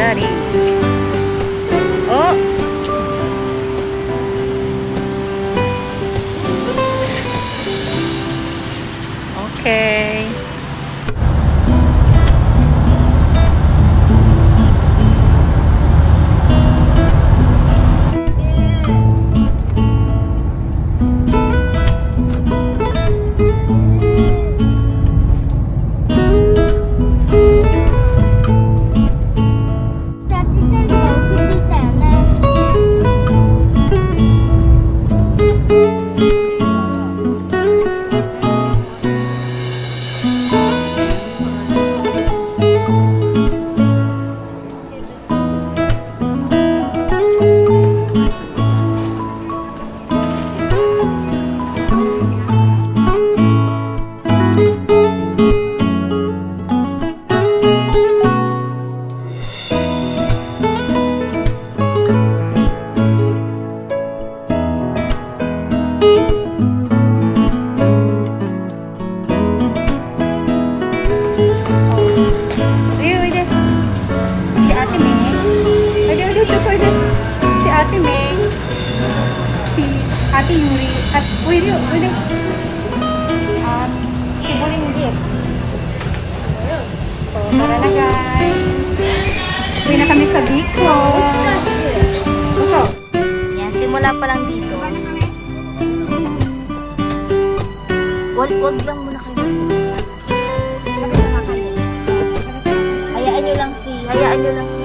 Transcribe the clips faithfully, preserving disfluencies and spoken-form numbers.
Daddy. Oh. Okay. Ate Yuri at pwede, pwede at simuling gift. So, tara na guys. Uwi na kami sa Bicol. Puso. Yan, simula pa lang dito. Wag, wag lang muna kayo. Hayaan nyo lang si, hayaan nyo lang si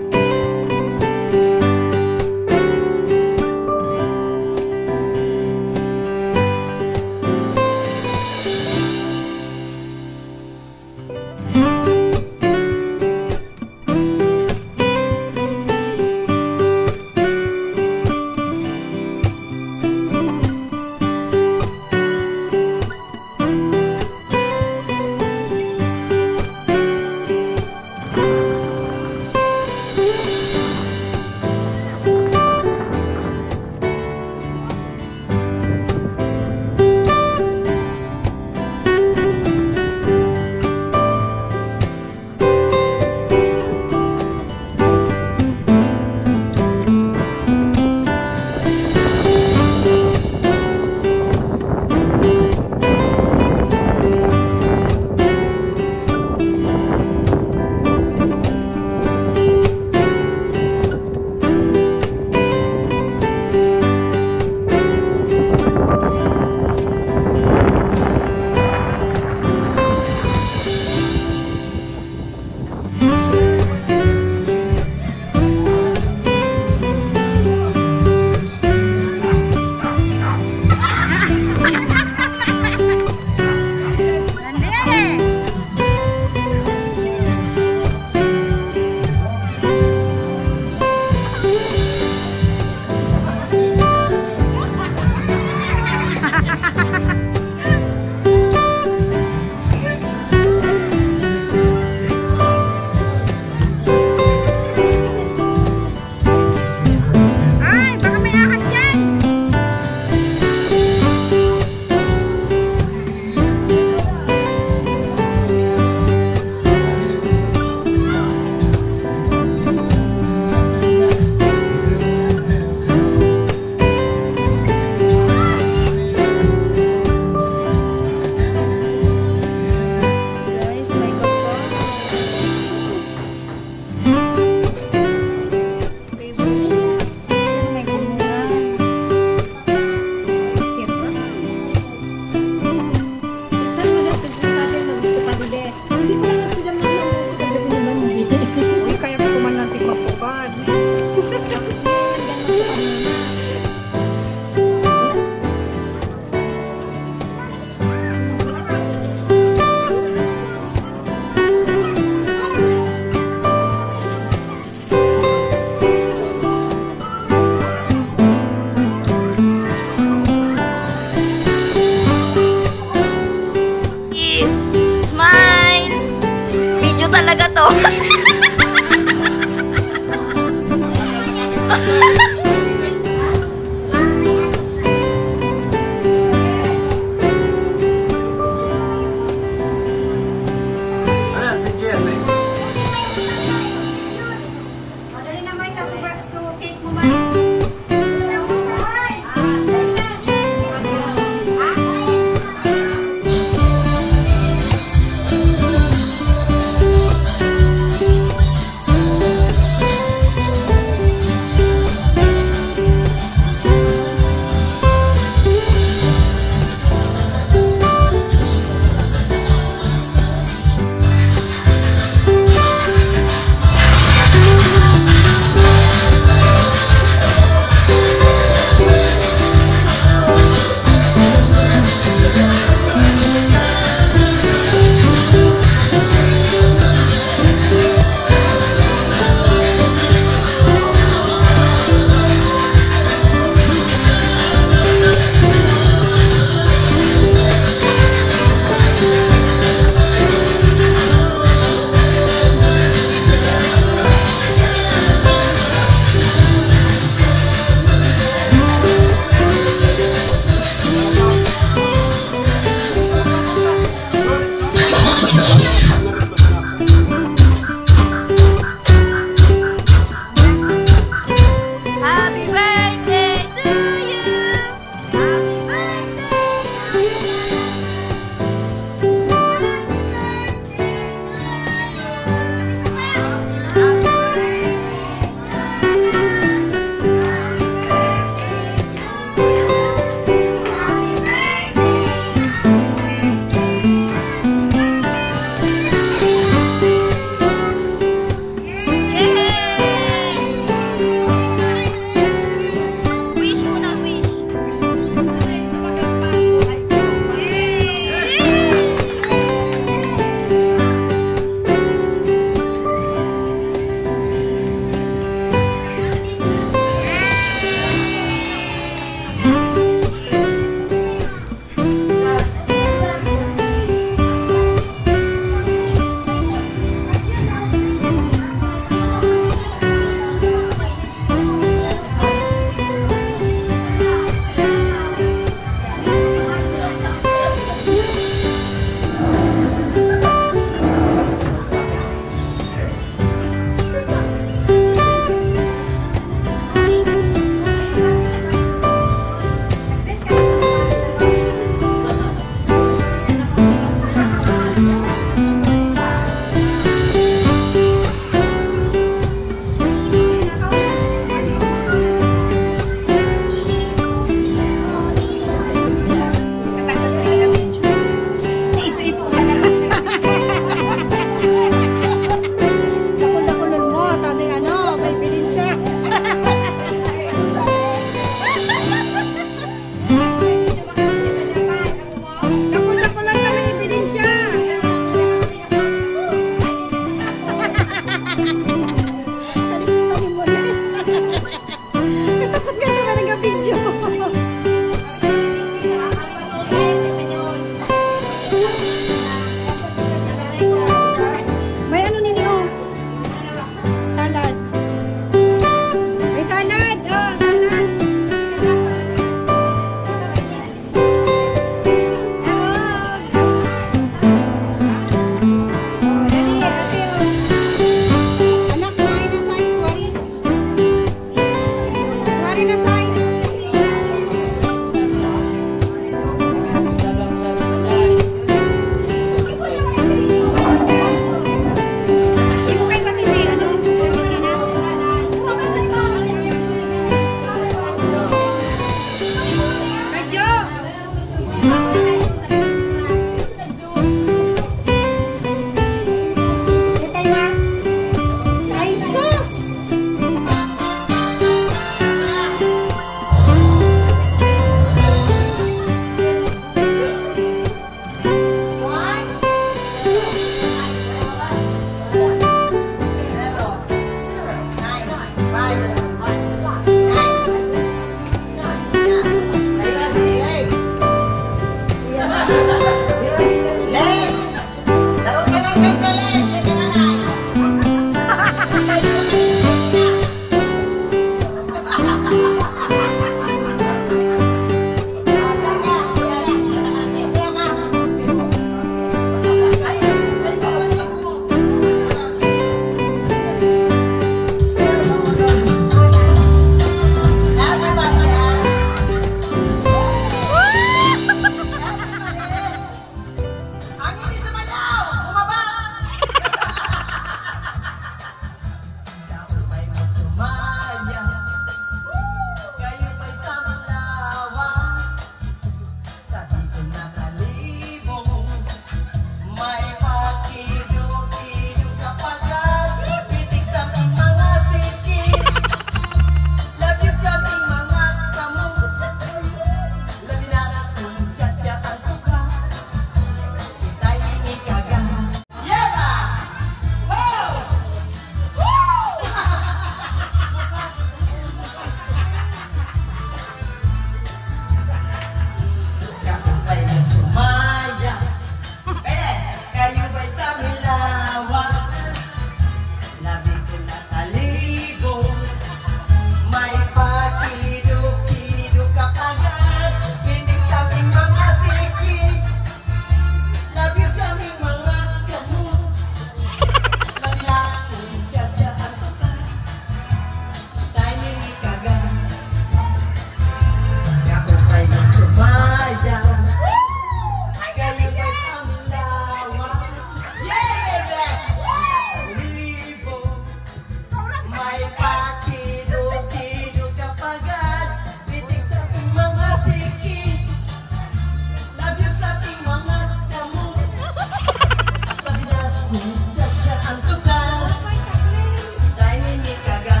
Caca ang tukang dahil hindi kaga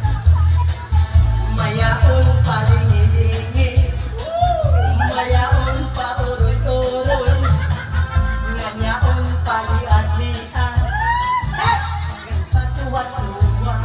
mayaon palingi-lingi mayaon pa uroy-uroy nganyaon pali-adlian patuwa-tuwa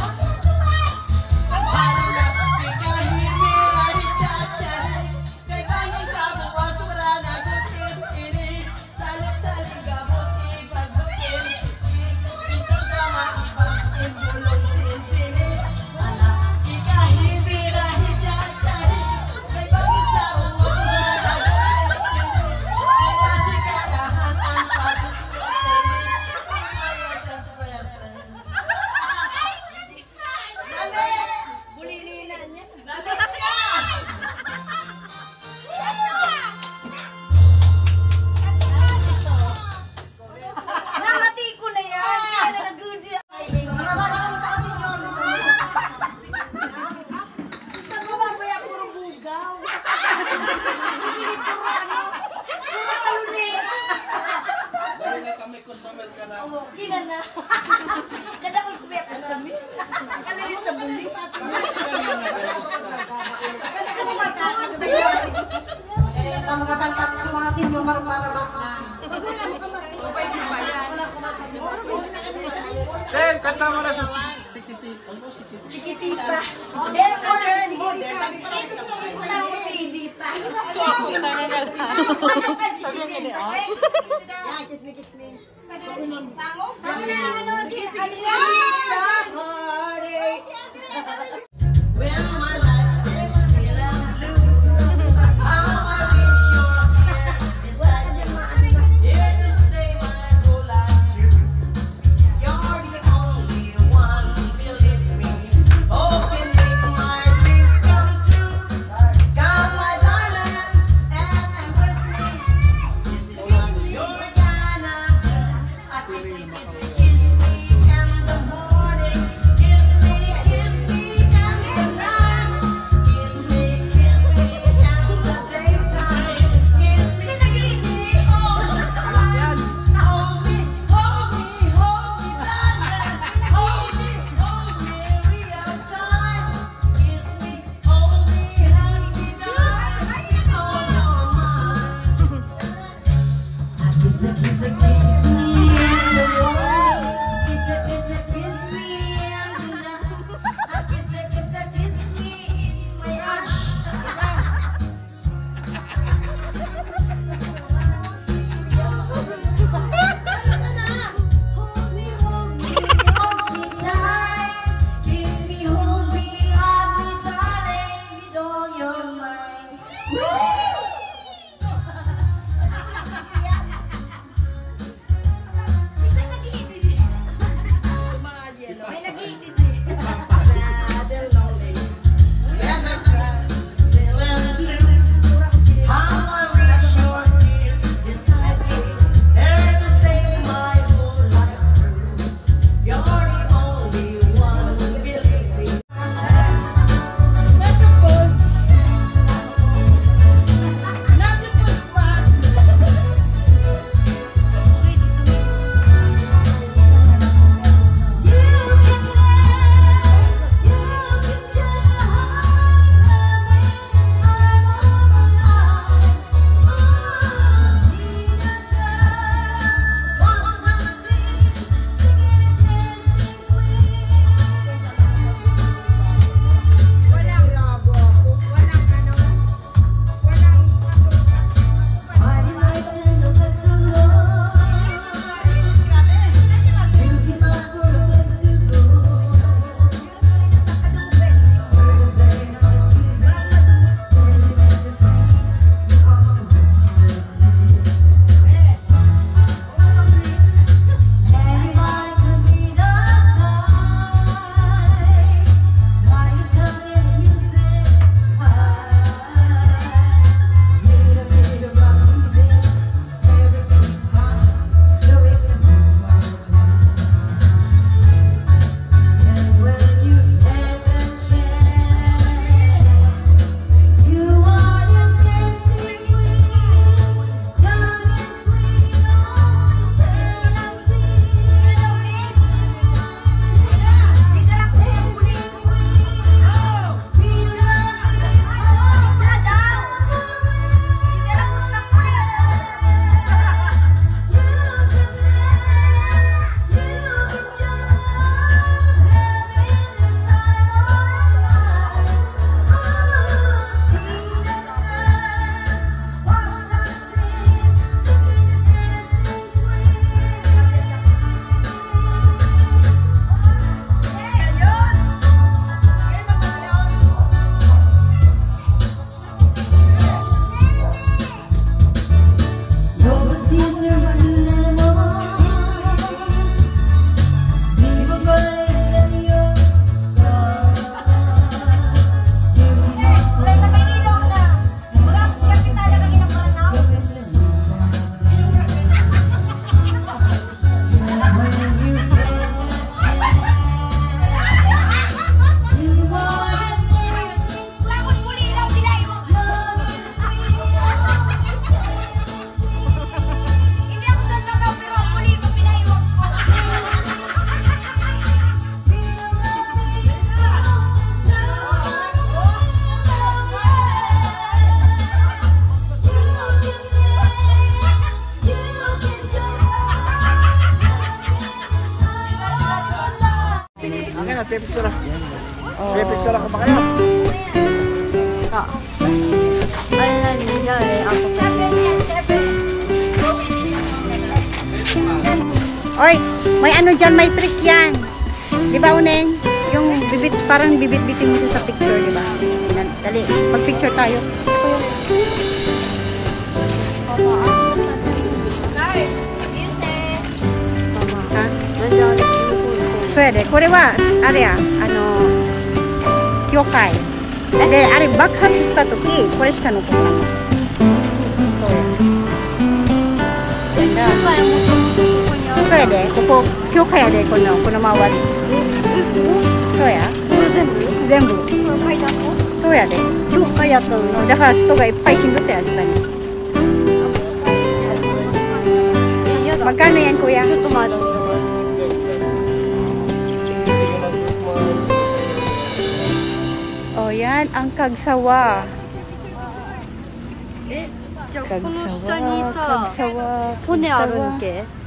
harap pikahimiray cacay kay bayan sa buwa sura na gutin ini salit-salit gamot ibagbukin bisang kama ibang imbulong sinsini anak pikahimiray cacay kay bayan sa buwa sura na gutin ini kay pasikarahan ang pagsusukin ayos ang tuwerte Dali! Bulirina niya. Dali ka! Namati ko na yan. Siya na nag-good. Susan mo ba ba yung puro bugaw? Hindi puro ano? Puro salunin. Dahil na kami customer ka na. Oo, gina na. Kadakol ko ba yung customer? Kalilit sa buli. Mga bantang sa mga sinyo marumaramas na. Then, kanta mo na sa sikiti. Ano sikiti? Chiquitita. Eh, modern, modern. Una mo si Edita. So, ako na nga ka. Ano ka, Chiquitita? Yan, kismi-kismi. Sangog? Sangog na, ano, When my life seems still and blue, how I wish you're here beside me, here to stay my whole life through. You're the only one, believe me, who can make my dreams come true. Come, my darling, and embrace me. This is what you're gonna do. I kiss me, kiss me, kiss me in the morning. Kiss me, kiss me in the night. Kiss me, kiss me in the daytime. Kiss me, kiss me all the time. Hold me, hold me, hold me, darling. Hold me, hold me real tight. Kiss me, hold me, hold me, darling. Hold on mine. I kiss, kiss, kiss me in the morning. Ayan, pipicture. Oh. Pipicture ako ba kayo? Ah. Ay, nangyari ako sa Oy, may ano dyan, may trick yan. Di ba, Uneng? Yung bibit, parang bibit-bitin mo siya sa picture, di ba? Yan, dali, mag-picture tayo. Ha? Pwede. Kore wa, are ya, ano, kyokai. De, are, bakhatsu shita toki, kore shika nokota no. So, yan. So ya de, koko, kyokai ya de, kono, kono mawari. So ya? Zenbu. So ya de. Kyokai ya to. Daから人がいっぱい死んどったや下に。Magkano yan, kuya? Oh, yan ang kagsawa. Eh, じゃあこの Kagsawa, 下にさ kagsawa, 骨ある kagsawa. んけ